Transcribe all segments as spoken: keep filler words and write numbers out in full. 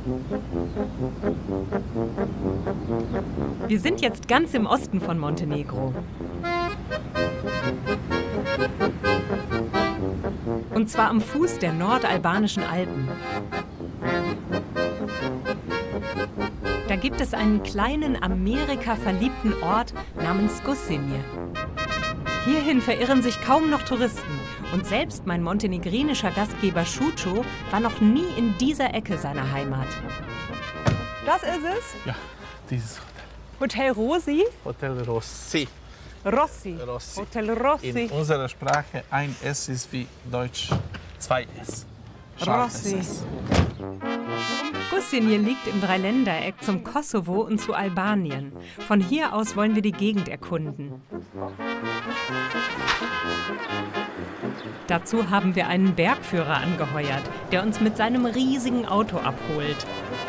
Wir sind jetzt ganz im Osten von Montenegro. Und zwar am Fuß der nordalbanischen Alpen. Da gibt es einen kleinen, Amerika verliebten Ort namens Gosinje. Hierhin verirren sich kaum noch Touristen. Und selbst mein montenegrinischer Gastgeber Šućo war noch nie in dieser Ecke seiner Heimat. Das ist es? Ja, dieses Hotel. Hotel Rosi? Hotel Rossi. Rossi. Rossi. Hotel Rossi. In unserer Sprache ein S ist wie Deutsch zwei S. Scharfes Rossi. S. Gosinje liegt im Dreiländereck zum Kosovo und zu Albanien. Von hier aus wollen wir die Gegend erkunden. Dazu haben wir einen Bergführer angeheuert, der uns mit seinem riesigen Auto abholt.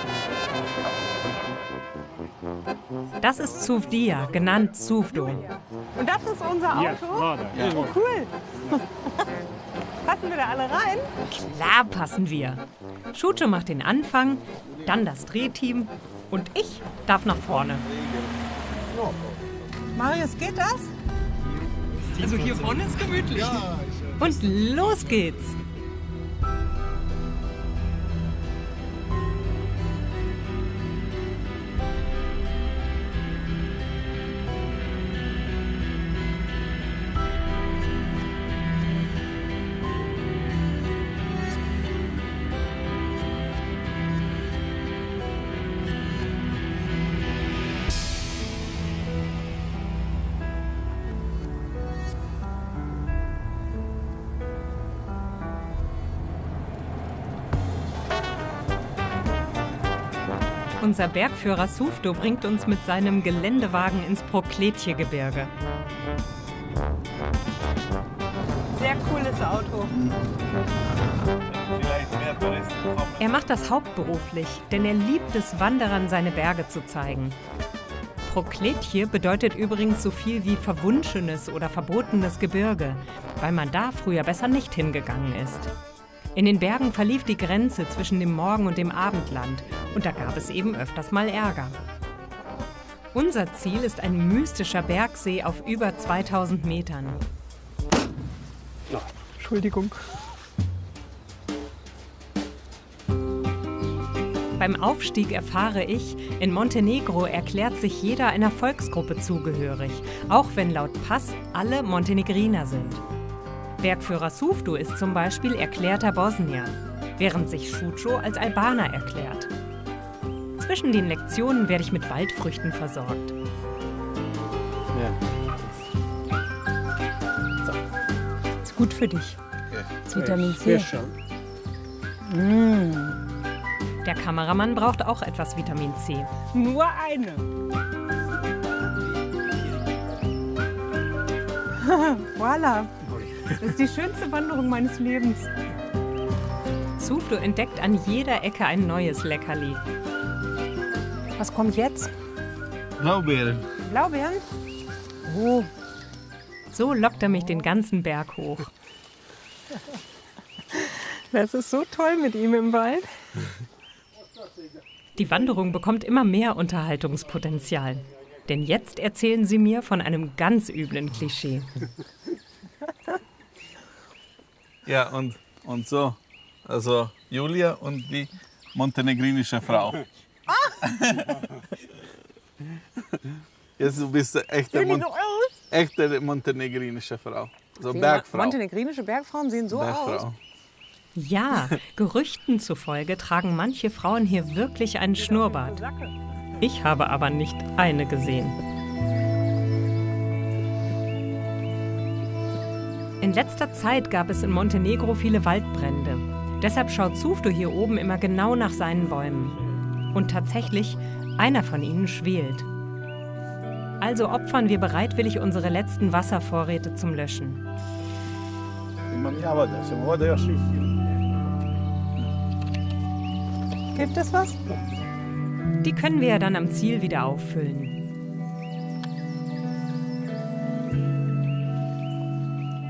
Das ist Suvdia, genannt Suvdo. Und das ist unser Auto? Ja. Oh, cool. Passen wir da alle rein? Klar passen wir. Šućo macht den Anfang, dann das Drehteam und ich darf nach vorne. Marius, geht das? Also hier vorne ist gemütlich. Und los geht's. Unser Bergführer Suvdo bringt uns mit seinem Geländewagen ins Prokletje-Gebirge. Sehr cooles Auto. Er macht das hauptberuflich, denn er liebt es, Wanderern seine Berge zu zeigen. Prokletje bedeutet übrigens so viel wie verwunschenes oder verbotenes Gebirge, weil man da früher besser nicht hingegangen ist. In den Bergen verlief die Grenze zwischen dem Morgen- und dem Abendland und da gab es eben öfters mal Ärger. Unser Ziel ist ein mystischer Bergsee auf über zweitausend Metern. Ja, Entschuldigung. Beim Aufstieg erfahre ich, in Montenegro erklärt sich jeder einer Volksgruppe zugehörig, auch wenn laut Pass alle Montenegriner sind. Bergführer Suvdo ist zum Beispiel erklärter Bosnier, während sich Šućo als Albaner erklärt. Zwischen den Lektionen werde ich mit Waldfrüchten versorgt. Ja. So. Ist gut für dich. Okay. Das Vitamin C. Mm. Der Kameramann braucht auch etwas Vitamin C. Nur eine. Voila. Das ist die schönste Wanderung meines Lebens. Suvdo entdeckt an jeder Ecke ein neues Leckerli. Was kommt jetzt? Blaubeeren. Blaubeeren? Oh. So lockt er mich den ganzen Berg hoch. Das ist so toll mit ihm im Wald. Die Wanderung bekommt immer mehr Unterhaltungspotenzial. Denn jetzt erzählen sie mir von einem ganz üblen Klischee. Ja, und, und so. Also Julia und die montenegrinische Frau. Jetzt bist du echte, Mon echte montenegrinische Frau. So Bergfrau. Montenegrinische Bergfrauen sehen so Bergfrau. aus. Ja, Gerüchten zufolge tragen manche Frauen hier wirklich einen Schnurrbart. Ich habe aber nicht eine gesehen. In letzter Zeit gab es in Montenegro viele Waldbrände. Deshalb schaut Suvdo hier oben immer genau nach seinen Bäumen. Und tatsächlich, einer von ihnen schwelt. Also opfern wir bereitwillig unsere letzten Wasservorräte zum Löschen. Gibt es was? Die können wir ja dann am Ziel wieder auffüllen.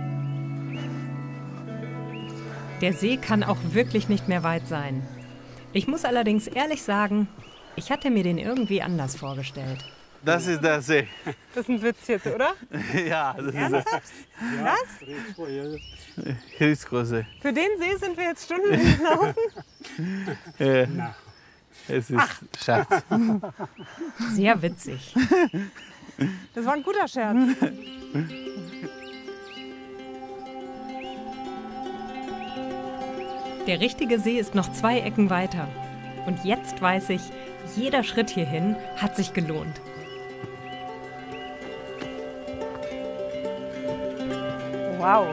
Der See kann auch wirklich nicht mehr weit sein. Ich muss allerdings ehrlich sagen, ich hatte mir den irgendwie anders vorgestellt. Das ist der See. Das ist ein Witz jetzt, oder? Ja, das Ernsthaft? Was? ist der Hrisko-See. Für den See sind wir jetzt stundenlang gelaufen? Äh, es ist Schatz. Sehr witzig. Das war ein guter Scherz. Der richtige See ist noch zwei Ecken weiter. Und jetzt weiß ich, jeder Schritt hierhin hat sich gelohnt. Wow.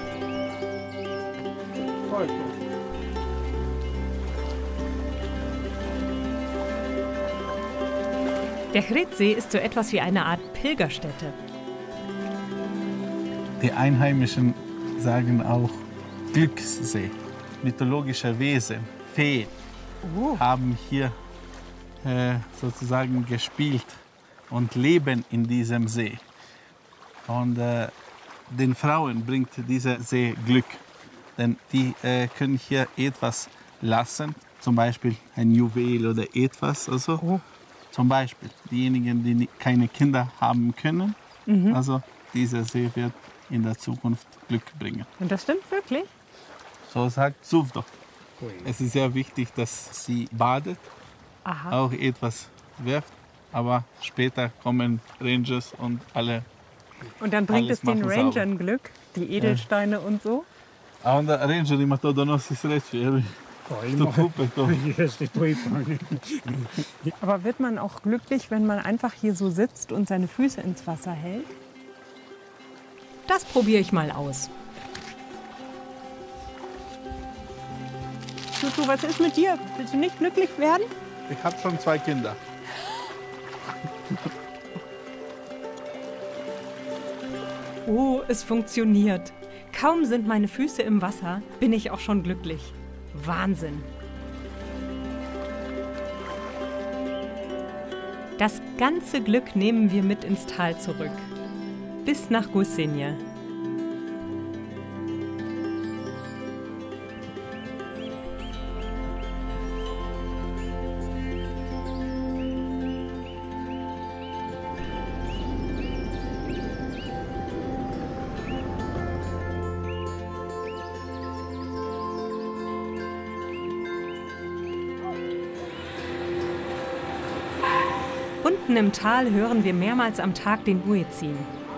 Der Hridsee ist so etwas wie eine Art Pilgerstätte. Die Einheimischen sagen auch Glückssee. Mythologische Wesen, Feen, Uh. haben hier äh, sozusagen gespielt und leben in diesem See. Und äh, den Frauen bringt dieser See Glück, denn die äh, können hier etwas lassen, zum Beispiel ein Juwel oder etwas. Also, Oh. Zum Beispiel diejenigen, die ni- keine Kinder haben können. Mhm. Also dieser See wird in der Zukunft Glück bringen. Und das stimmt wirklich? So sagt Suvdo. Es ist sehr wichtig, dass sie badet, Aha. auch etwas wirft, aber später kommen Rangers und alle. Und dann bringt Alles es den machen Rangern Glück, die Edelsteine und so? A onda Ranger ima to donosi sreću, jer to kupe to. Aber wird man auch glücklich, wenn man einfach hier so sitzt und seine Füße ins Wasser hält? Das probiere ich mal aus. Tutu, was ist mit dir? Willst du nicht glücklich werden? Ich habe schon zwei Kinder. Oh, es funktioniert. Kaum sind meine Füße im Wasser, bin ich auch schon glücklich. Wahnsinn. Das ganze Glück nehmen wir mit ins Tal zurück. Bis nach Gusinje. Unten im Tal hören wir mehrmals am Tag den Muezzin.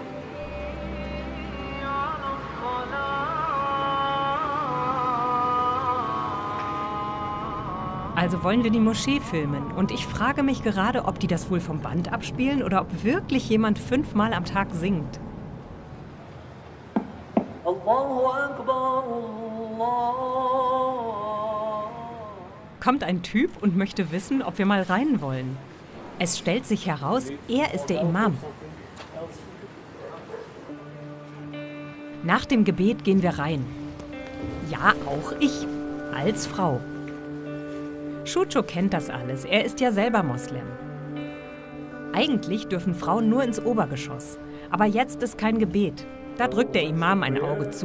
Also wollen wir die Moschee filmen. Und ich frage mich gerade, ob die das wohl vom Band abspielen oder ob wirklich jemand fünfmal am Tag singt. Kommt ein Typ und möchte wissen, ob wir mal rein wollen. Es stellt sich heraus, er ist der Imam. Nach dem Gebet gehen wir rein. Ja, auch ich, als Frau. Shucho kennt das alles, er ist ja selber Moslem. Eigentlich dürfen Frauen nur ins Obergeschoss. Aber jetzt ist kein Gebet. Da drückt der Imam ein Auge zu.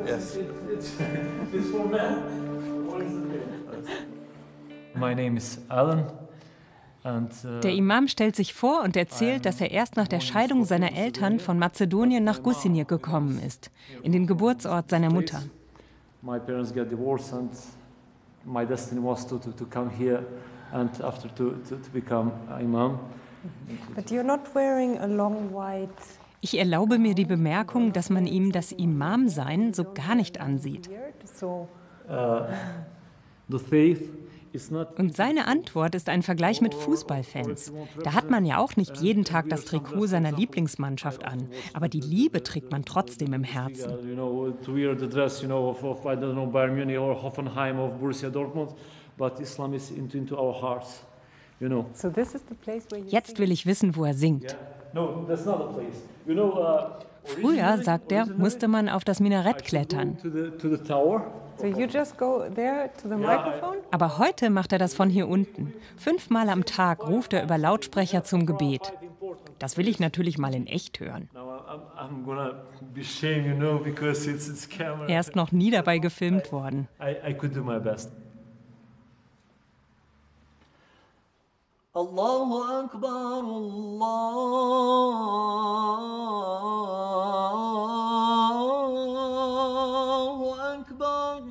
My name is Alan. And, uh, Der Imam stellt sich vor und erzählt, dass er erst nach der Scheidung seiner Eltern von Mazedonien nach Gusinje gekommen ist, in den Geburtsort seiner Mutter. My parents got divorced and my destiny was to, to, to come here and after to, to, to become imam. But you're not wearing a long white... Ich erlaube mir die Bemerkung, dass man ihm das Imam-Sein so gar nicht ansieht. beard, so Uh, the faith is not. Und seine Antwort ist ein Vergleich mit Fußballfans. Da hat man ja auch nicht jeden Tag das Trikot seiner Lieblingsmannschaft an. Aber die Liebe trägt man trotzdem im Herzen. You know, to wear the dress, you know, of, of I don't know Bayern Munich or Hoffenheim or Borussia Dortmund, but Islam is into, into our hearts, you know. So this is the place where you Jetzt will ich wissen, wo er singt. No, that's not a place. You know. Uh, Früher, sagt er, musste man auf das Minarett klettern. To the to the tower. So you just go there to the microphone? Aber heute macht er das von hier unten. Fünfmal am Tag ruft er über Lautsprecher zum Gebet. Das will ich natürlich mal in echt hören. Now I'm, I'm gonna be ashamed, you know, because it's it's camera. Er ist noch nie dabei gefilmt worden. I, I could do my best. Allahu Akbar, Allahu Akbar.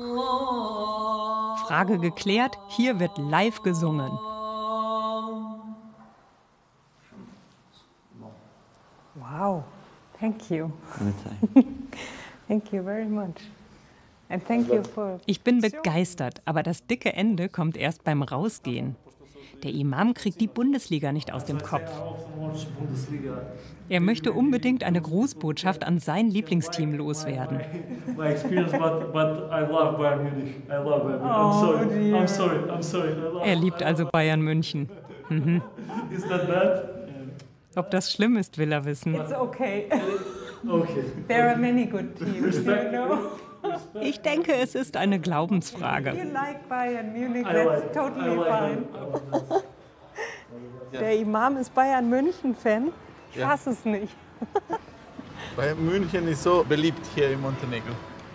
Frage geklärt, hier wird live gesungen. Wow, thank you. Thank you very much. And thank you for... Ich bin begeistert, aber das dicke Ende kommt erst beim Rausgehen. Der Imam kriegt die Bundesliga nicht aus dem Kopf. Er möchte unbedingt eine Grußbotschaft an sein Lieblingsteam loswerden. Er liebt also Bayern München. Mhm. Ob das schlimm ist, will er wissen. It's okay. Okay. There are many good teams, you know. Ich denke, es ist eine Glaubensfrage. You like Bayern Munich, that's totally fine. Der Imam ist Bayern München-Fan. Ich Ja. fasse es nicht. Bayern München ist so beliebt hier in Montenegro.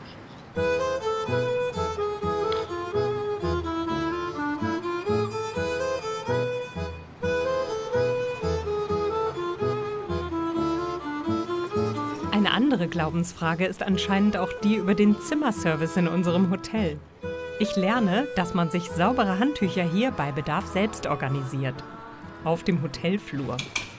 Eine andere Glaubensfrage ist anscheinend auch die über den Zimmerservice in unserem Hotel. Ich lerne, dass man sich saubere Handtücher hier bei Bedarf selbst organisiert. Auf dem Hotelflur.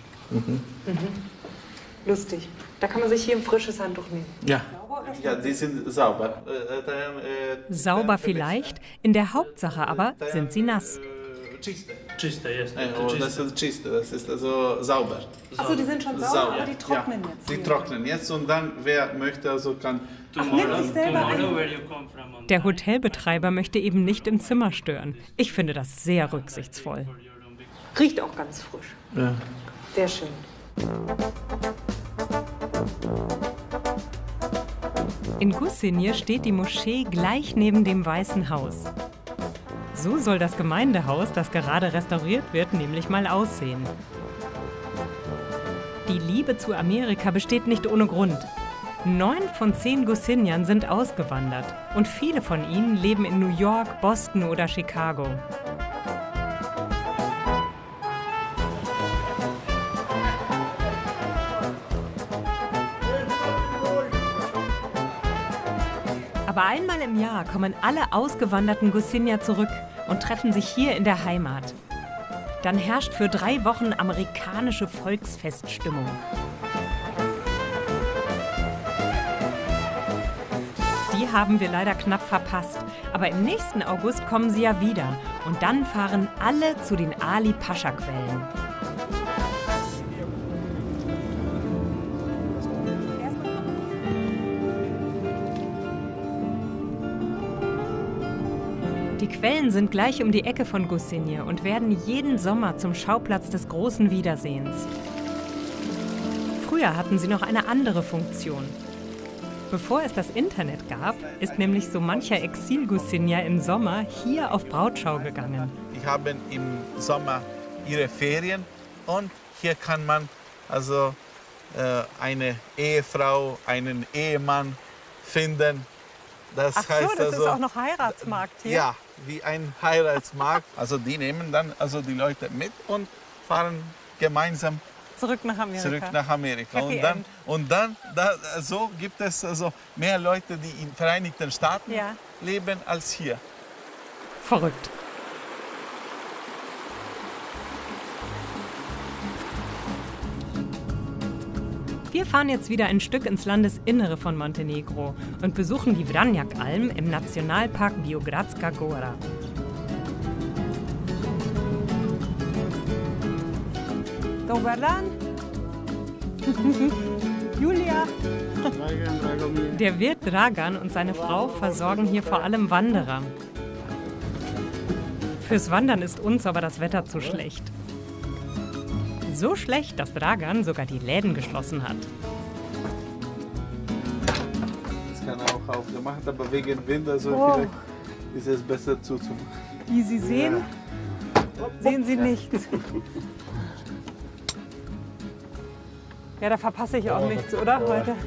Lustig. Da kann man sich hier ein frisches Handtuch nehmen. Ja, ja, die sind sauber. Äh, dann, äh, Sauber dann- vielleicht, in der Hauptsache aber sind sie nass. Äh, Czyste. Czyste jest. Äh, oh, das ist czyste, das ist also sauber. Achso, die sind schon sauber, Sauber, aber die trocknen ja. jetzt. Die hier. trocknen jetzt und dann, wer möchte, also kann. Ach, nimmt sich selber ein. where you come from on Der Hotelbetreiber möchte eben nicht im Zimmer stören. Ich finde das sehr rücksichtsvoll. Riecht auch ganz frisch. Ja. Sehr schön. In Gusinje steht die Moschee gleich neben dem Weißen Haus. So soll das Gemeindehaus, das gerade restauriert wird, nämlich mal aussehen. Die Liebe zu Amerika besteht nicht ohne Grund. Neun von zehn Gusinjern sind ausgewandert und viele von ihnen leben in New York, Boston oder Chicago. Aber einmal im Jahr kommen alle ausgewanderten Gusinjer zurück und treffen sich hier in der Heimat. Dann herrscht für drei Wochen amerikanische Volksfeststimmung. Die haben wir leider knapp verpasst. Aber im nächsten August kommen sie ja wieder. Und dann fahren alle zu den Ali-Pascha-Quellen. Die Quellen sind gleich um die Ecke von Gusinje und werden jeden Sommer zum Schauplatz des großen Wiedersehens. Früher hatten sie noch eine andere Funktion. Bevor es das Internet gab, ist nämlich so mancher Exil-Gusinjer im Sommer hier auf Brautschau gegangen. Die haben im Sommer ihre Ferien und hier kann man also äh, eine Ehefrau, einen Ehemann finden. Das Ach so, heißt das also, ist auch noch Heiratsmarkt hier. ja, wie ein Heiratsmarkt. Also die nehmen dann also die Leute mit und fahren gemeinsam Zurück nach Amerika. zurück nach Amerika. Happy Und dann, End. und dann da, so gibt es also mehr Leute, die in den Vereinigten Staaten Ja. leben, als hier. Verrückt. Wir fahren jetzt wieder ein Stück ins Landesinnere von Montenegro und besuchen die Vranjak-Alm im Nationalpark Biogradska Gora. Dobar dan. Julia. Der Wirt Dragan und seine Frau versorgen hier vor allem Wanderer. Fürs Wandern ist uns aber das Wetter zu schlecht. So schlecht, dass Dragan sogar die Läden geschlossen hat. Das kann auch aufgemacht, aber wegen Wind, also Oh. vielleicht ist es besser zuzumachen. Wie Sie sehen, sehen Sie nichts. Ja, da verpasse ich auch nichts, oder? Heute.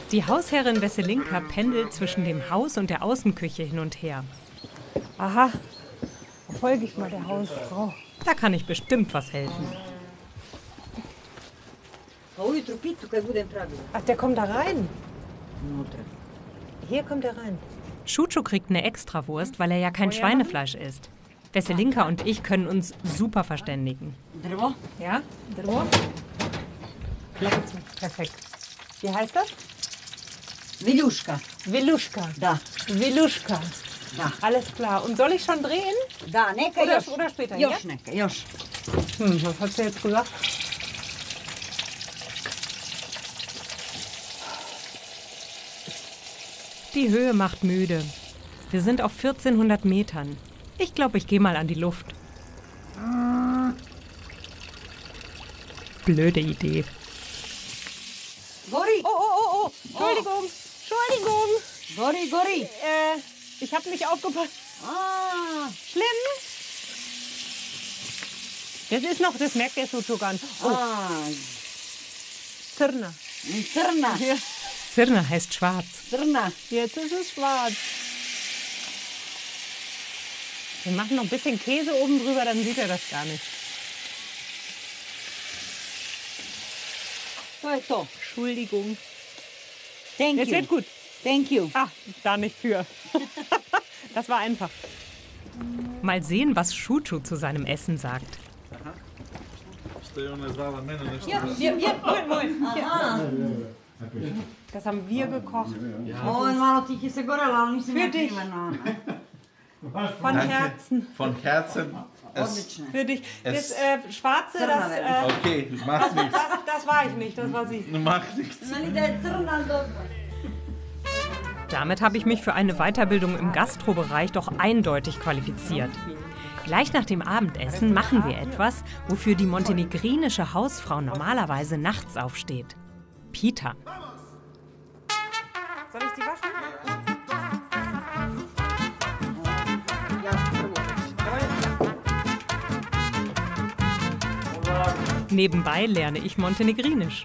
Die Hausherrin Veselinka pendelt zwischen dem Haus und der Außenküche hin und her. Aha, folge ich mal der Hausfrau. Da kann ich bestimmt was helfen. Ach, der kommt da rein. Hier kommt er rein. Chucho kriegt eine Extrawurst, weil er ja kein Schweinefleisch isst. Veselinka und ich können uns super verständigen. Ja, Drwo? Klappe zu. Perfekt. Wie heißt das? Viljuschka. Viluschka. Da. Viluschka. Da. Alles klar. Und soll ich schon drehen? Da, neka Oder, još. oder später? Još Ja? neka, još. Hm, was hat sie jetzt gesagt? Die Höhe macht müde. Wir sind auf vierzehnhundert Metern. Ich glaube, ich gehe mal an die Luft. Blöde Idee. Gori, Oh, oh, oh, oh. Entschuldigung. Entschuldigung. gori, gori. Äh, ich habe nicht aufgepasst. Ah, Schlimm? Das ist noch, das merkt der Chucho gar nicht. Oh, ah, Zirna. crna, Zirna heißt schwarz. crna. Jetzt ist es schwarz. Wir machen noch ein bisschen Käse oben drüber, dann sieht er das gar nicht. To je to. Entschuldigung. Thank Jetzt you. wird gut. Thank you. Ah, da nicht für. Das war einfach. Mal sehen, was Chucho zu seinem Essen sagt. Das haben wir gekocht. Ovo je malo ti je se gorela, ali nisam ja Für dich. kriva na ona. Von Danke. Herzen. Von Herzen. Es, Odlično. Für dich. Das Es- äh, Schwarze, das, äh, okay, macht nichts. das, das war ich nicht, das war sie. Macht nichts. Meni da je crna, ali dobro. Damit habe ich mich für eine Weiterbildung im Gastrobereich doch eindeutig qualifiziert. Gleich nach dem Abendessen machen wir etwas, wofür die montenegrinische Hausfrau normalerweise nachts aufsteht. Pita. Soll ich die waschen? Nebenbei lerne ich Montenegrinisch.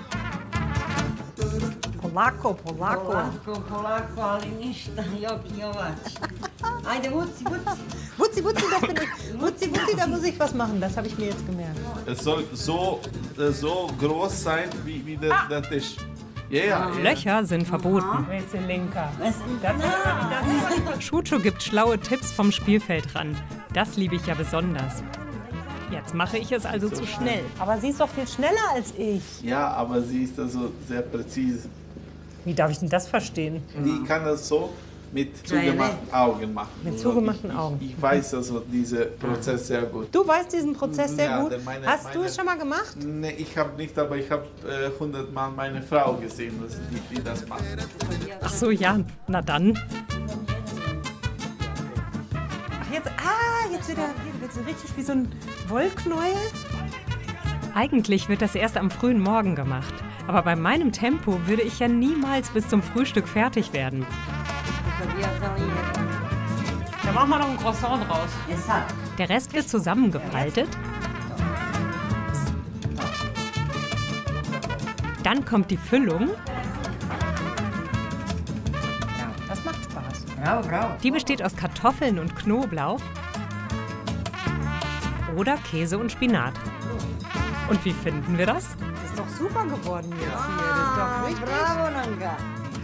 Polako, Polako. Polako, polako, ali ništa, joki jovač. Ajde, vuci, vuci. Wutzi, Wutzi, das bin ich. Wutzi, Wutzi, da muss ich was machen. Das habe ich mir jetzt gemerkt. Es soll so, äh, so groß sein wie, wie der, der Tisch. Ja, ja. ja. Löcher sind verboten. Veselinka. Was? Na, Chucho gibt schlaue Tipps vom Spielfeldrand. Das liebe ich ja besonders. Jetzt mache ich es also zu schnell. Aber sie ist doch viel schneller als ich. Ja, aber sie ist also sehr präzise. Wie darf ich denn das verstehen? Die kann das so mit zugemachten Augen machen. Mit Also zugemachten ich, Augen. Ich, ich weiß also diesen Prozess sehr gut. Du weißt diesen Prozess sehr Ja, gut. denn meine- Hast du meine- es schon mal gemacht? Nee, ich habe nicht, aber ich habe äh, hundertmal meine Frau gesehen, dass die, die das macht. Ach so, ja, na dann. Ach, jetzt, ah, jetzt wird er wird so richtig wie so ein Wollknäuel. Eigentlich wird das erst am frühen Morgen gemacht. Aber bei meinem Tempo würde ich ja niemals bis zum Frühstück fertig werden. Da machen wir noch ein Croissant draus. je sad. Der Rest wird zusammengefaltet. Dann kommt die Füllung. Das macht Spaß. Bravo, bravo. Die besteht aus Kartoffeln und Knoblauch. Oder Käse und Spinat. Und wie finden wir das? Das ist doch super geworden jetzt hier. Das ist doch richtig. Bravo, Nanka.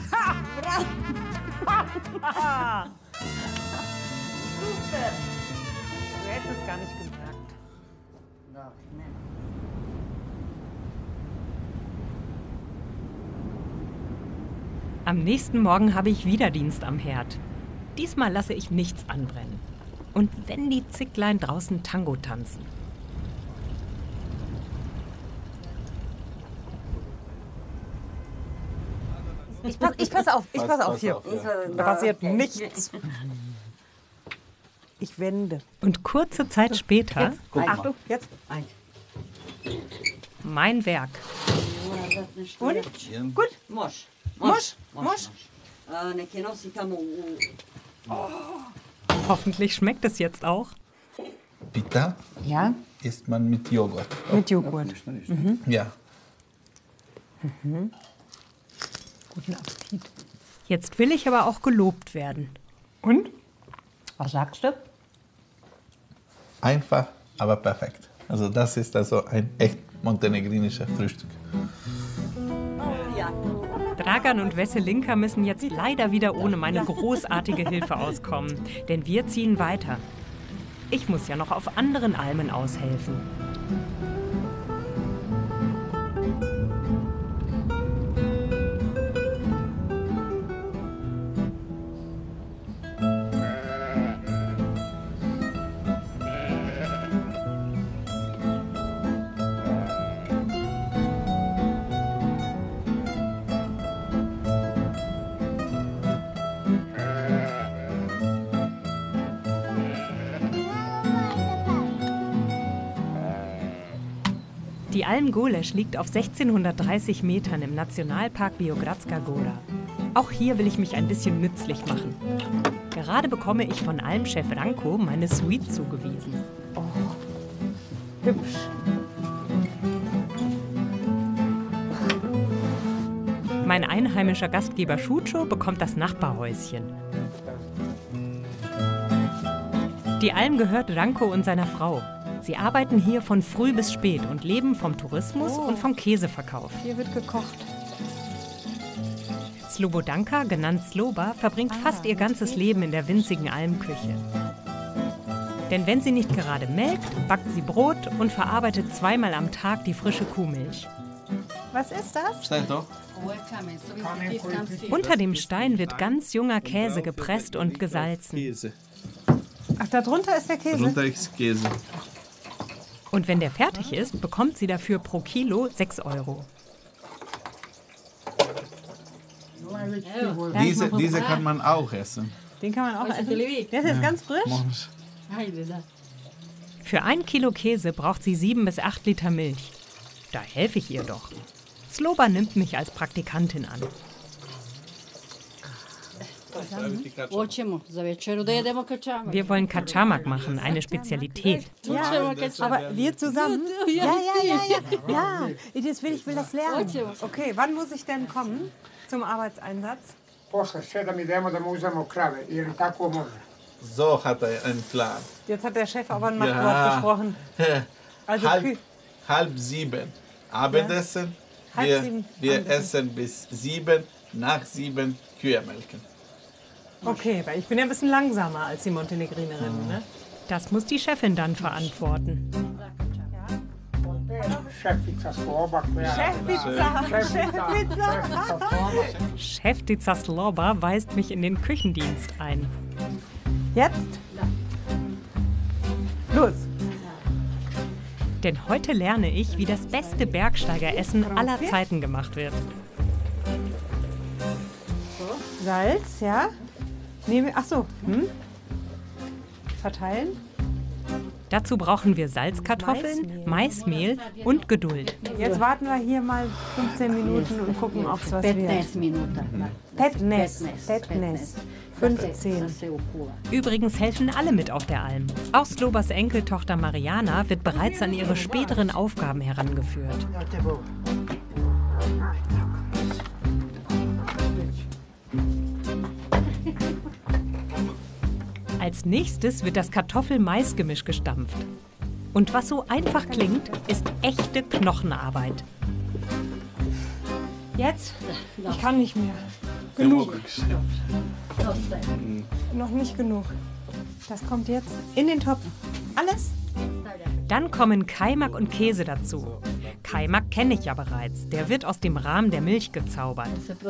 Super. Du hättest es gar nicht gemerkt. Dobro, ne. Am nächsten Morgen habe ich wieder Dienst am Herd. Diesmal lasse ich nichts anbrennen. Und wenn die Zicklein draußen Tango tanzen. Ich pass, ich pass auf, ich pass, Pass- auf pass hier. auf, ja. Da passiert nichts. Ich wende. Und kurze Zeit später Guck mal. Achtung, jetzt. Ajde. mein Werk. Moram dati nešto Und? reći. Gut. Može. Moš, moš. A, nek je nosi tamo u... Hoffentlich schmeckt es jetzt auch. Pita Ja, isst man mit Joghurt. mit Joghurt. Ja. Guten Appetit. Jetzt will ich aber auch gelobt werden. Und? Was sagst du? Einfach, aber perfekt. Also das ist also ein echt montenegrinisches Frühstück. Dragan und Veselinka müssen jetzt leider wieder ohne meine großartige Hilfe auskommen, denn wir ziehen weiter. Ich muss ja noch auf anderen Almen aushelfen. Die Alm Golesch liegt auf sechzehnhundertdreißig Metern im Nationalpark Biogradska Gora. Auch hier will ich mich ein bisschen nützlich machen. Gerade bekomme ich von Almchef Ranko meine Suite zugewiesen. Oh, hübsch. Mein einheimischer Gastgeber Schucho bekommt das Nachbarhäuschen. Die Alm gehört Ranko und seiner Frau. Sie arbeiten hier von früh bis spät und leben vom Tourismus Oh. und vom Käseverkauf. Hier wird gekocht. Slobodanka, genannt Sloba, verbringt fast ihr ganzes Leben in der winzigen Almküche. Denn wenn sie nicht gerade melkt, backt sie Brot und verarbeitet zweimal am Tag die frische Kuhmilch. Was ist das? Steht doch. Unter dem Stein wird ganz junger Käse gepresst und gesalzen. Käse. Ach, da drunter ist der Käse. Drunter ist Käse. Und wenn der fertig ist, bekommt sie dafür pro Kilo sechs Euro. Diese, diese kann man auch essen. Den kann man auch essen. Der ist jetzt ganz frisch. Für ein Kilo Käse braucht sie sieben bis acht Liter Milch. Da helfe ich ihr doch. Sloba nimmt mich als Praktikantin an. Wir wollen Kačamak machen, eine Spezialität. Ja, aber wir zusammen? Ja, ja, ja, ja. Ja, das will, ich will das lernen. Okay, wann muss ich denn kommen zum Arbeitseinsatz? So hat er einen Plan. Jetzt hat der Chef aber ein Machtwort Ja. gesprochen. Also halb, Kü- halb sieben Abendessen. Halb Wir, sieben wir Abendessen. essen bis sieben, nach sieben Kühe melken. Okay, weil ich bin ja ein bisschen langsamer als die Montenegrinerin, ne? Das muss die Chefin dann verantworten. Chefpizza, Chefpizza. Cheftica Sloba weist mich in den Küchendienst ein. Jetzt? Los. Denn heute lerne ich, wie das beste Bergsteigeressen aller Zeiten gemacht wird. Salz, ja? Nehme, ach so, hm? Verteilen. Dazu brauchen wir Salzkartoffeln, Maismehl und Geduld. Jetzt warten wir hier mal fünfzehn Minuten und gucken, ob es was wird. Petnes. Petnes. fünfzehn. Übrigens helfen alle mit auf der Alm. Auch Slobas Enkeltochter Mariana wird bereits an ihre späteren Aufgaben herangeführt. Als nächstes wird das Kartoffel-Mais-Gemisch gestampft. Und was so einfach klingt, ist echte Knochenarbeit. Jetzt? Ich kann nicht mehr. Genug. Noch nicht genug. Das kommt jetzt in den Topf. Alles? Dann kommen Kaimak und Käse dazu. Kaimak kenne ich ja bereits. Der wird aus dem Rahm der Milch gezaubert.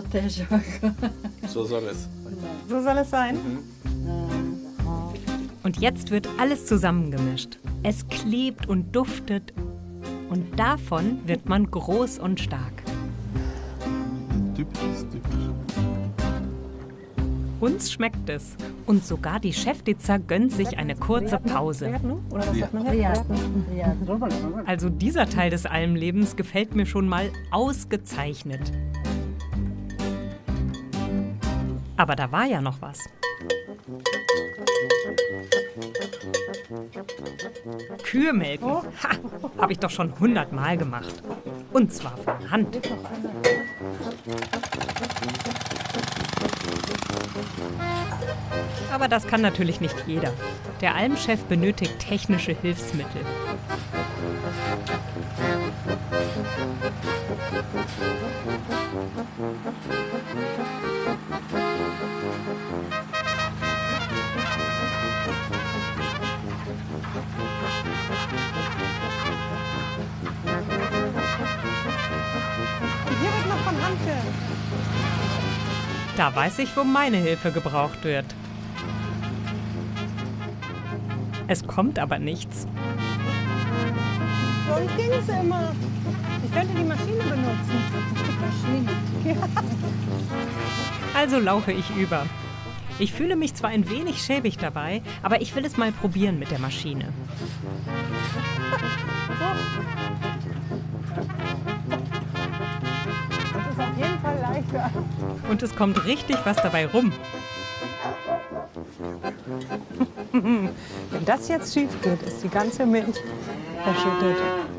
So soll es. So soll es sein? Und jetzt wird alles zusammengemischt. Es klebt und duftet. Und davon wird man groß und stark. Typisch, typisch. Uns schmeckt es. Und sogar die Cheftica gönnt sich eine kurze Pause. Oder was sagt man? Also dieser Teil des Almlebens gefällt mir schon mal ausgezeichnet. Aber da war ja noch was. Kühe melken, ha, habe ich doch schon hundertmal gemacht. Und zwar von Hand. Aber das kann natürlich nicht jeder. Der Almchef benötigt technische Hilfsmittel. Hier wird noch von Hand ge- Da weiß ich, wo meine Hilfe gebraucht wird. Es kommt aber nichts. Sonst ging es immer. Ich könnte die Maschine benutzen. Maschine. Ja. Also laufe ich über. Ich fühle mich zwar ein wenig schäbig dabei, aber ich will es mal probieren mit der Maschine. Das ist auf jeden Fall leichter. Und es kommt richtig was dabei rum. Wenn das jetzt schief geht, ist die ganze Milch verschüttet.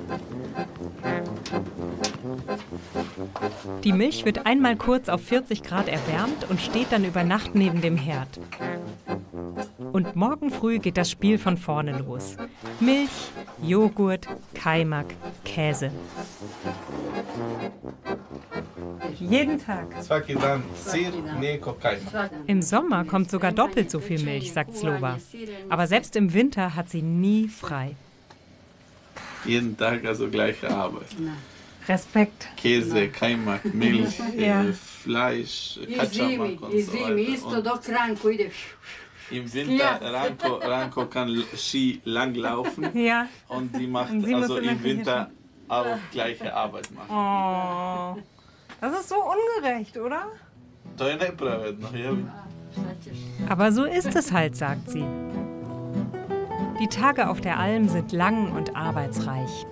Die Milch wird einmal kurz auf vierzig Grad erwärmt und steht dann über Nacht neben dem Herd. Und morgen früh geht das Spiel von vorne los. Milch, Joghurt, Kaimak, Käse. Jeden Tag. Svaki dan sir, mlijeko, kajmak. Im Sommer kommt sogar doppelt so viel Milch, sagt Slova. Aber selbst im Winter hat sie nie frei. Jeden Tag also gleiche Arbeit. Respekt. Käse, Kajmak, Milch, Ja. äh, Fleisch, I Kačamak zimi, und i so zimi, weiter. isto Und dok Ranko ide. im Winter, Ranko, Ranko kann Ski lang laufen Ja. und die macht Und sie muss also in der im Küche Winter auch gleiche Arbeit machen. Oh. Das ist so ungerecht, oder? To je nepravedno, jel? Aber so ist es halt, sagt sie. Die Tage auf der Alm sind lang und arbeitsreich.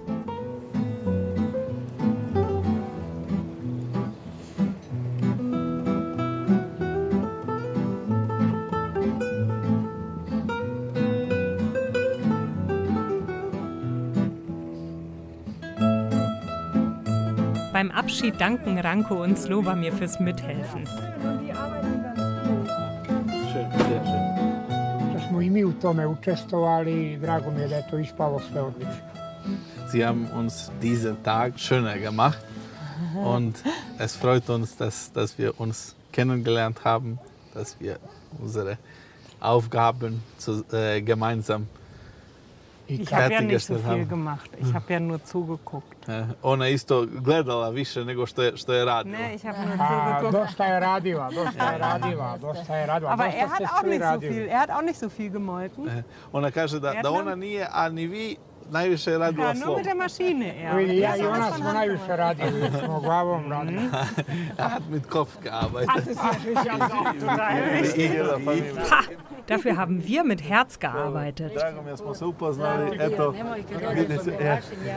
Beim Abschied danken Ranko und Slova mir fürs Mithelfen. Und die arbeiten ganz viel. Schön, sehr schön. Što smo i mi u tome učestvovali i drago mi je da je to ispalo sve odlično. Sie haben uns diesen Tag schöner gemacht und es freut uns, dass, dass wir uns kennengelernt haben, dass wir unsere Aufgaben zu, äh, gemeinsam Ich habe ja nicht so fertiggestellt viel haben. gemacht. Ich habe ja nur zugeguckt. E, Ona je isto gledala više nego što je, što je radila. Ne, ich habe nur A, zugeguckt. dosta je radila, dosta je radila, dosta je radila. Aber dosta er hat ste auch svi nicht so radili. viel. Er hat auch nicht so viel gemolken. E, Ona kaže da, da ona nije, a ni vi najviše je radila Ja, nur slom. mit der Maschine. Ja. Vidi, ja Er i soll das ona von smo Hand najviše machen. radili, jer smo glavom radili. Er hat mit Kopf gearbeitet. Richtig. Cijela familija. Ha! Dafür haben wir mit Herz gearbeitet. Drago mi je da smo se upoznali. Eto, vidite, ja.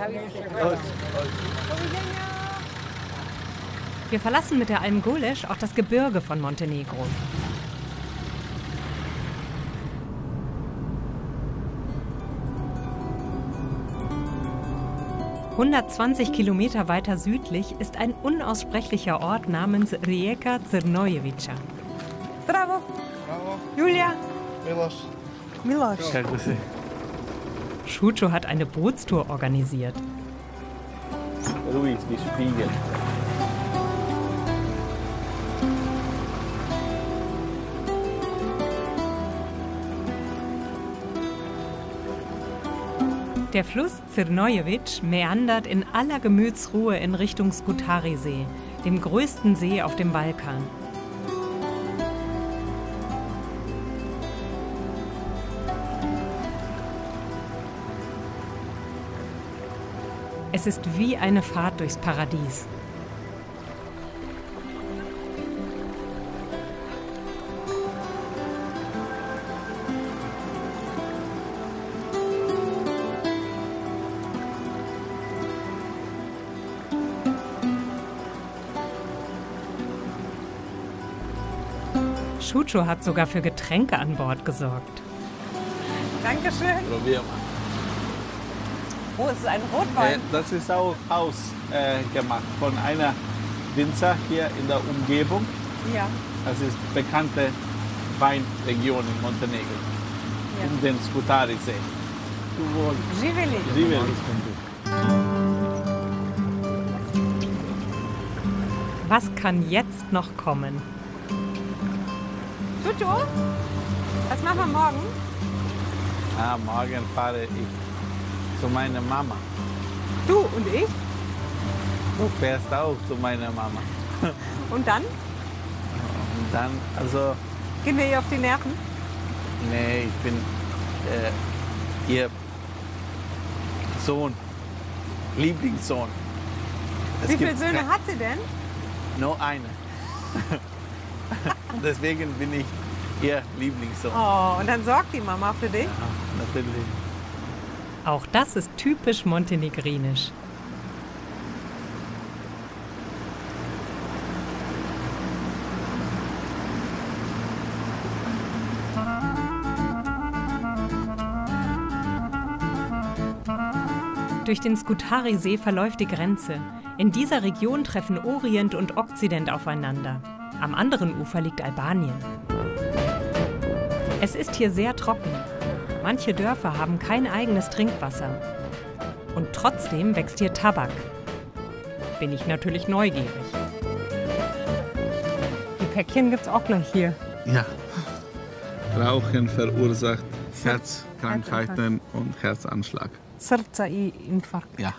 Wir verlassen mit der Alm Golesch auch das Gebirge von Montenegro. hundertzwanzig Kilometer weiter südlich ist ein unaussprechlicher Ort namens Rijeka Crnojevica. Bravo. Julia. Miloš. Miloš. Kako si? Šučo hat eine Bootstour organisiert. Ruiz, die Spiegel. Der Fluss Crnojevic meandert in aller Gemütsruhe in Richtung Skutari-See, dem größten See auf dem Balkan. Es ist wie eine Fahrt durchs Paradies. Chucho hat sogar für Getränke an Bord gesorgt. Dankeschön. Probier mal. Oh, es ist ein Rotwein. Äh, das ist auch hausgemacht äh, gemacht von einer Winzer hier in der Umgebung. Ja. Das ist bekannte Weinregion in Montenegro. Ja. Um den Skutari-See. Živeli. Živeli. Was kann jetzt noch kommen? Tutu, was machen wir morgen? Ah, morgen fahre ich zu meiner Mama. Du und ich? Du fährst auch zu meiner Mama. Und dann? Und dann, also, Gehen wir ihr auf die Nerven? nee, ich bin äh, ihr Sohn, Lieblingssohn. Es Wie viele gibt Söhne ke- hat sie denn? Nur eine. Deswegen bin ich ihr Lieblingssohn. Oh, und dann sorgt die Mama für dich? Ja, natürlich. Auch das ist typisch montenegrinisch. Durch den Skutari-See verläuft die Grenze. In dieser Region treffen Orient und Okzident aufeinander. Am anderen Ufer liegt Albanien. Es ist hier sehr trocken. Manche Dörfer haben kein eigenes Trinkwasser. Und trotzdem wächst hier Tabak. Bin ich natürlich neugierig. Die Päckchen gibt's auch gleich hier. Ja. Rauchen verursacht Herzkrankheiten und Herzanschlag. Srca i Infarkt. Ja.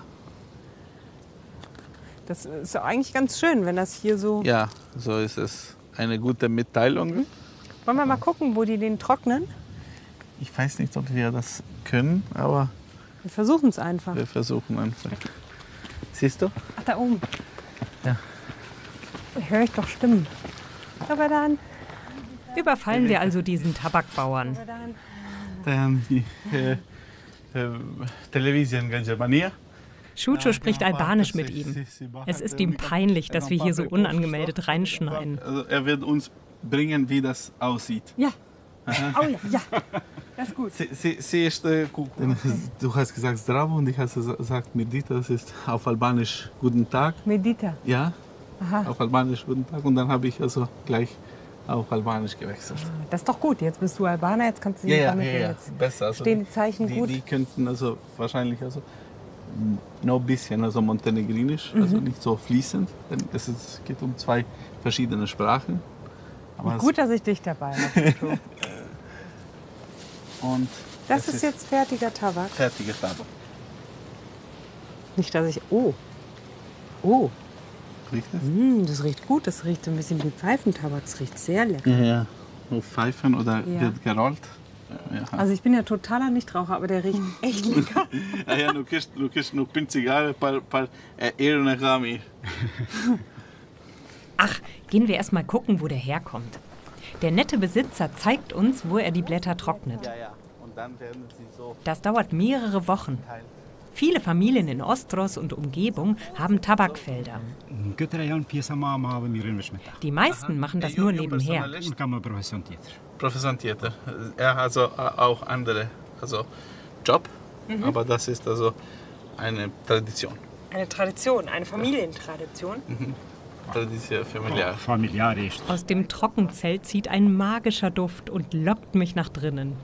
Das ist eigentlich ganz schön, wenn das hier so... Ja, so ist es. Eine gute Mitteilung. Wollen wir mal gucken, wo die den trocknen? Ich weiß nicht, ob wir das können, aber Wir versuchen es einfach. wir versuchen einfach. Siehst du? Ach, da oben. Ja. Höre ich doch Stimmen. Aber dann... Überfallen wir also diesen Tabakbauern. Dann die äh, äh, Television Germania. Chucho spricht Albanisch mit ihm. Es ist ihm peinlich, dass wir hier so unangemeldet reinschneiden. Also er wird uns bringen, wie das aussieht. Ja. Oh ja, ja. Das ist gut. Sie, sie, sie ist, äh, du hast gesagt Zdravo und ich habe gesagt Medita, das ist auf Albanisch Guten Tag. Medita. Ja, Aha. auf Albanisch Guten Tag. Und dann habe ich also gleich auf Albanisch gewechselt. Das ist doch gut. Jetzt bist du Albaner, jetzt kannst du Ja, nicht ja, damit ja, ja. jetzt. Besser. Also Stehen die Zeichen die, gut? Die könnten also wahrscheinlich also noch ein bisschen also montenegrinisch, also nicht so fließend, denn es ist, geht um zwei verschiedene Sprachen. Aber Gut, dass ich dich dabei habe. es, und Das es ist jetzt fertiger Tabak. fertiger Tabak. Nicht, dass ich... Oh. Oh. Riecht das? Mm, das riecht gut. Das riecht so ein bisschen wie Pfeifentabak. Das riecht sehr lecker. Ja, ja. Nur Pfeifen oder Ja. wird gerollt. Ja. Also ich bin ja totaler Nichtraucher, aber der riecht echt lecker. Ja, ja, nu kish, nu kish nuk pin cigare par, par e erën e gami. Ach, gehen wir erst mal gucken, wo der herkommt. Der nette Besitzer zeigt uns, wo er die Blätter trocknet. Ja, ja. Und dann werden sie so Das dauert mehrere Wochen. Viele Familien in Ostros und Umgebung haben Tabakfelder. Die meisten machen das nur nebenher. Profession Theater. Er hat also auch andere also Job, aber das ist also eine Tradition. Eine Tradition, eine Familientradition. Tradition familiar. Familiare. Aus dem Trockenzelt zieht ein magischer Duft und lockt mich nach drinnen.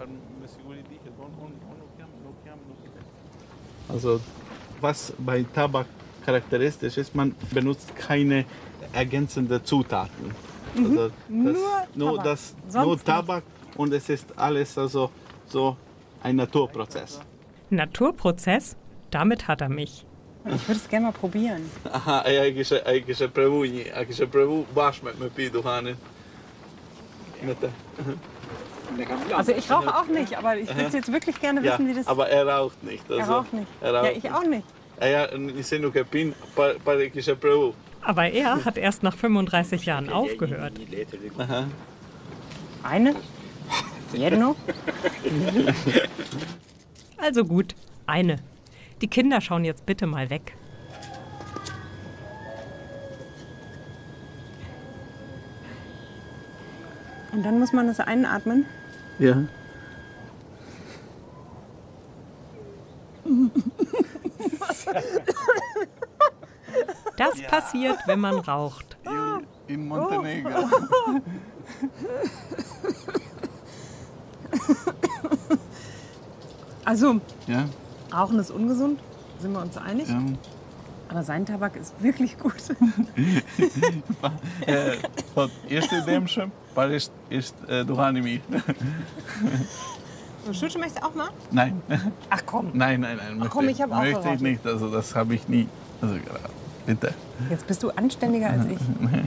Also was bei Tabak charakteristisch ist, man benutzt keine ergänzenden Zutaten. Also das, Nur nur, Tabak. das, Sonst nur nicht. Tabak und es ist alles also so ein Naturprozess. Naturprozess? Damit hat er mich. Ich würde es gerne mal probieren. Aha, ja, ich kishe ai kishe provu një, ai kishe provu bashkë me me pi duhanin. Me të. Also ich rauche auch nicht, aber ich würde jetzt wirklich gerne Ja, wissen, wie das... aber er raucht nicht. er Also, raucht nicht. Er raucht Ja, ich auch nicht. Ja, ja, nisë nuk e pin, pa pa e kishe provu. Aber er hat erst nach fünfunddreißig Jahren aufgehört. Eine? Jedno? Also gut, eine. Die Kinder schauen jetzt bitte mal weg. Und dann muss man das einatmen. Ja. Das passiert, wenn man raucht. In Montenegro. Also, Ja, Rauchen ist ungesund, sind wir uns einig. ja. Aber sein Tabak ist wirklich gut. E, thot, jeshtë i dëmshëm, parisht ist äh, Duhani mirë. So, Schutsche möchte auch mal? Nein, Ach komm, nein, nein, nein. Möchte, komm, ich hab auch möchte ich geraucht. nicht. Also das habe ich nie. Also bitte. jetzt bist du anständiger als ich.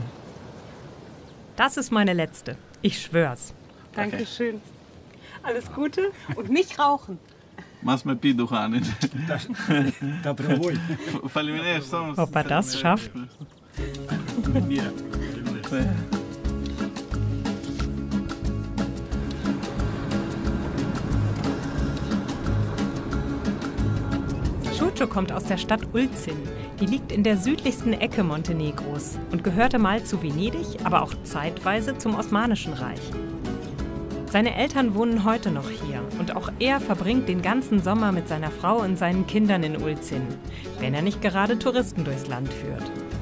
Das ist meine letzte. Ich schwör's. Dankeschön. Alles Gute und nicht rauchen. Mas me pi Duhani. Da provoj. Faleminderit shumë. Ob er das schafft? Ja. Šučo kommt aus der Stadt Ulcin. Die liegt in der südlichsten Ecke Montenegros und gehörte mal zu Venedig, aber auch zeitweise zum Osmanischen Reich. Seine Eltern wohnen heute noch hier und auch er verbringt den ganzen Sommer mit seiner Frau und seinen Kindern in Ulcin, wenn er nicht gerade Touristen durchs Land führt.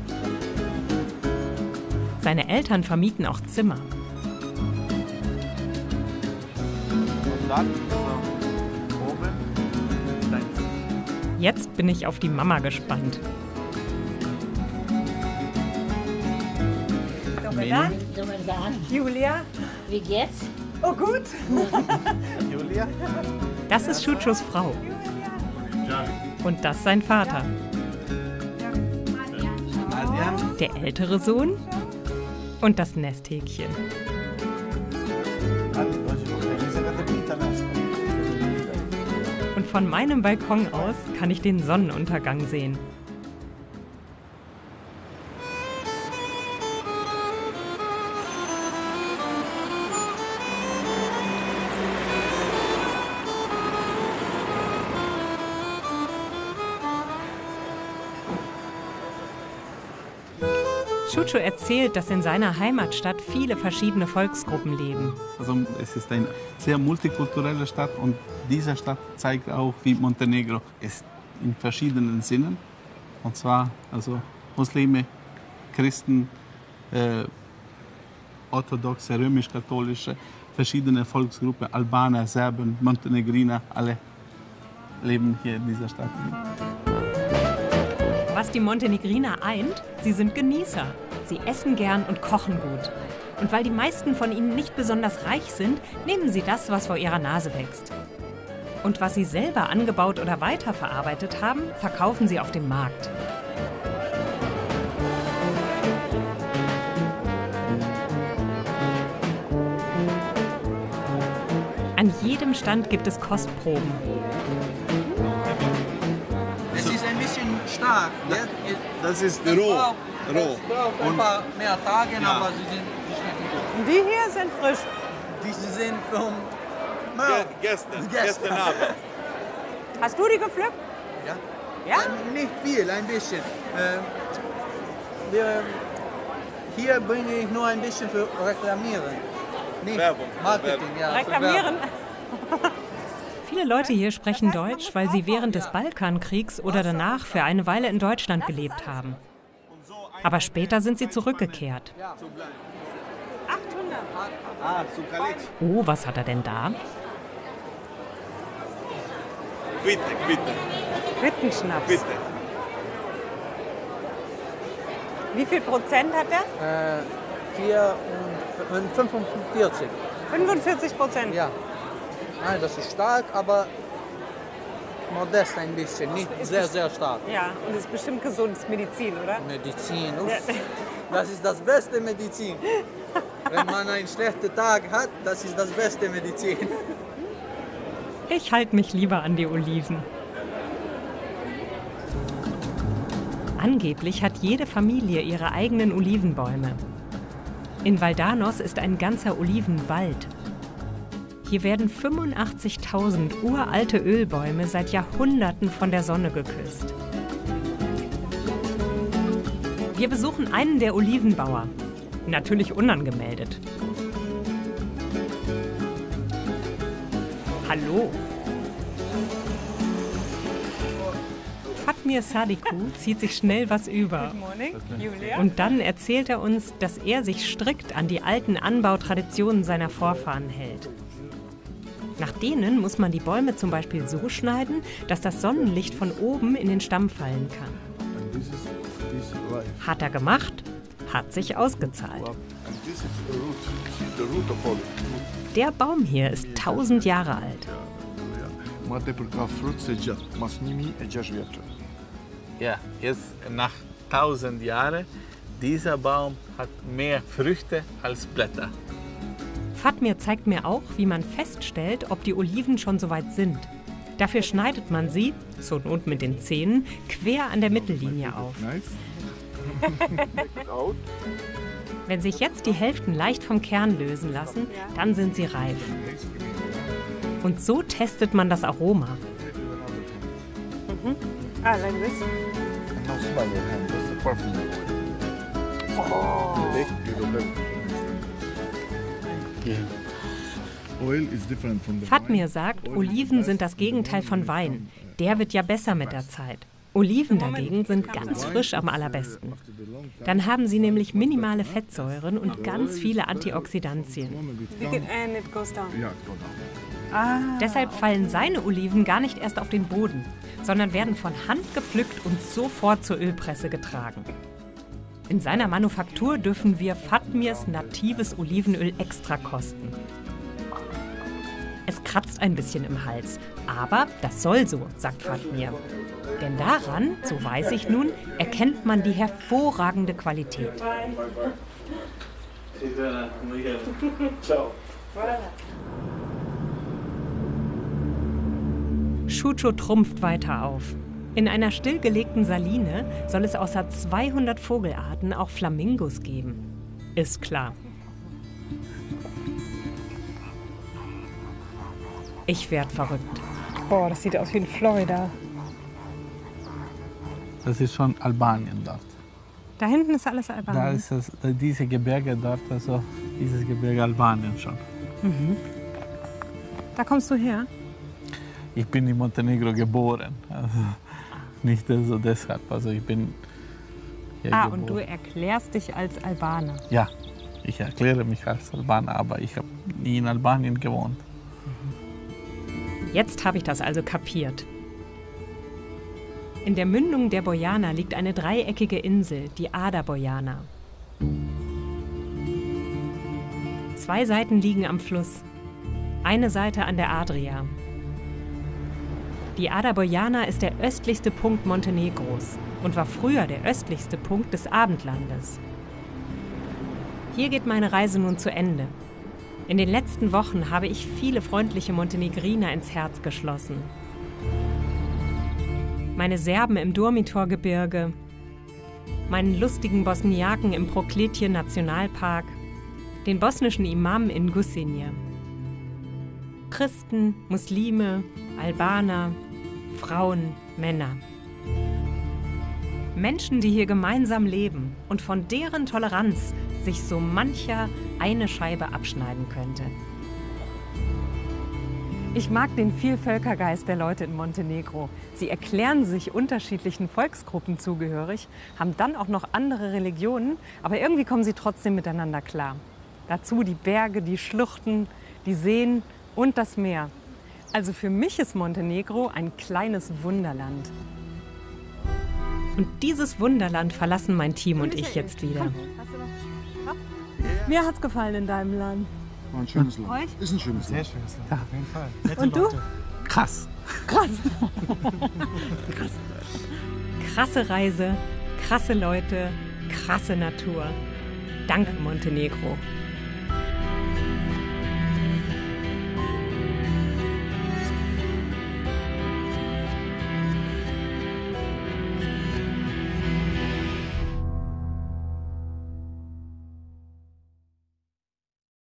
Seine Eltern vermieten auch Zimmer. Und dann so oben dein Jetzt bin ich auf die Mama gespannt. Dobar Dobar dan. Julia. Wie geht's? Oh gut. Julia. Das ist Šučos Frau. Und das sein Vater. Nadjan. Der ältere Sohn und das Nesthäkchen. Und von meinem Balkon aus kann ich den Sonnenuntergang sehen. Šučo erzählt, dass in seiner Heimatstadt viele verschiedene Volksgruppen leben. Also es ist eine sehr multikulturelle Stadt und diese Stadt zeigt auch, wie Montenegro ist in verschiedenen Sinnen. Und zwar also Muslime, Christen, äh, orthodoxe, römisch-katholische, verschiedene Volksgruppen, Albaner, Serben, Montenegriner, alle leben hier in dieser Stadt. Was die Montenegriner eint, sie sind Genießer. Sie essen gern und kochen gut. Und weil die meisten von ihnen nicht besonders reich sind, nehmen sie das, was vor ihrer Nase wächst. Und was sie selber angebaut oder weiterverarbeitet haben, verkaufen sie auf dem Markt. An jedem Stand gibt es Kostproben. Es ist ein bisschen stark. Ja? Das ist Das roh. braucht- roh. Das braucht ein Und paar mehr Tage, Ja. aber sie sind, sie schmecken gut. Und die hier sind frisch. Diese sind vom Ge- gestern, gestern Abend. Hast du die gepflückt? Ja? Ja? Äh, Nicht viel, ein bisschen. Ähm, wir, hier bringe ich nur ein bisschen für Reklamieren. Nicht Werbung. Marketing, ja. für Reklamieren. Werbung. Viele Leute hier sprechen Deutsch, weil sie während des Balkankriegs oder danach für eine Weile in Deutschland gelebt haben. Aber später sind sie zurückgekehrt. achthundert. Ah, zu Kalic. Oh, was hat er denn da? Bitte, bitte, Rittenschnaps. bitte. Wie viel Prozent hat der? Äh, vier und fünfundvierzig. fünfundvierzig Prozent. Ja. Nein, das ist stark, aber modest ein bisschen. Nicht sehr, sehr stark. Ja, und das ist bestimmt gesund, das ist Medizin, oder? Medizin, uff. Das ist das beste Medizin. Wenn man einen schlechten Tag hat, das ist das beste Medizin. Ich halte mich lieber an die Oliven. Angeblich hat jede Familie ihre eigenen Olivenbäume. In Valdanos ist ein ganzer Olivenwald. Hier werden fünfundachtzigtausend uralte Ölbäume seit Jahrhunderten von der Sonne geküsst. Wir besuchen einen der Olivenbauer. Natürlich unangemeldet. Hallo. Fatmir Sadiku zieht sich schnell was über. Good morning, Julia. Und dann erzählt er uns, dass er sich strikt an die alten Anbautraditionen seiner Vorfahren hält. Nach denen muss man die Bäume zum Beispiel so schneiden, dass das Sonnenlicht von oben in den Stamm fallen kann. Hat er gemacht, hat sich ausgezahlt. Der Baum hier ist tausend Jahre alt. Ja, jetzt nach tausend Jahren, dieser Baum hat mehr Früchte als Blätter. Fatmir zeigt mir auch, wie man feststellt, ob die Oliven schon soweit sind. Dafür schneidet man sie, zur Not mit den Zähnen, quer an der Mittellinie auf. Wenn sich jetzt die Hälften leicht vom Kern lösen lassen, dann sind sie reif. Und so testet man das Aroma. Mhm. Ah, like this. Fatmir sagt, Oliven sind das Gegenteil von Wein. Der wird ja besser mit der Zeit. Oliven dagegen sind ganz frisch am allerbesten. Dann haben sie nämlich minimale Fettsäuren und ganz viele Antioxidantien. And it goes down. Ah. Deshalb fallen seine Oliven gar nicht erst auf den Boden, sondern werden von Hand gepflückt und sofort zur Ölpresse getragen. In seiner Manufaktur dürfen wir Fatmirs natives Olivenöl extra kosten. Es kratzt ein bisschen im Hals, aber das soll so, sagt Fatmir. Denn daran, so weiß ich nun, erkennt man die hervorragende Qualität. Shucho trumpft weiter auf. In einer stillgelegten Saline soll es außer zweihundert Vogelarten auch Flamingos geben. Ist klar. Ich werd verrückt. Boah, das sieht aus wie in Florida. Das ist schon Albanien dort. Da hinten ist alles Da Albanien. ist das, diese Gebirge dort, also dieses Gebirge Albanien schon. Mhm. Da kommst du her? Ich bin in Montenegro geboren. Also nicht so deshalb. Also ich bin hier Ah, geboren. und du erklärst dich als Albaner. Ja, ich erkläre mich als Albaner, aber ich habe nie in Albanien gewohnt. Jetzt habe ich das also kapiert. In der Mündung der Bojana liegt eine dreieckige Insel, die Ada Bojana. Zwei Seiten liegen am Fluss, eine Seite an der Adria. Die Ada Bojana ist der östlichste Punkt Montenegros und war früher der östlichste Punkt des Abendlandes. Hier geht meine Reise nun zu Ende. In den letzten Wochen habe ich viele freundliche Montenegriner ins Herz geschlossen. Meine Serben im Durmitor-Gebirge, meinen lustigen Bosniaken im Prokletje-Nationalpark, den bosnischen Imam in Gusinje. Christen, Muslime, Albaner, Frauen, Männer. Menschen, die hier gemeinsam leben und von deren Toleranz sich so mancher eine Scheibe abschneiden könnte. Ich mag den Vielvölkergeist der Leute in Montenegro. Sie erklären sich unterschiedlichen Volksgruppen zugehörig, haben dann auch noch andere Religionen, aber irgendwie kommen sie trotzdem miteinander klar. Dazu die Berge, die Schluchten, die Seen und das Meer. Also für mich ist Montenegro ein kleines Wunderland. Und dieses Wunderland verlassen mein Team und ich jetzt wieder. Mir hat's gefallen in deinem Land. War ein schönes Land. Euch? Ist ein schönes Land. Sehr schönes Land, auf jeden Fall. Nette Und du? Leute. Krass. Krass. Krasse Reise, krasse Leute, krasse Natur. Danke, Montenegro.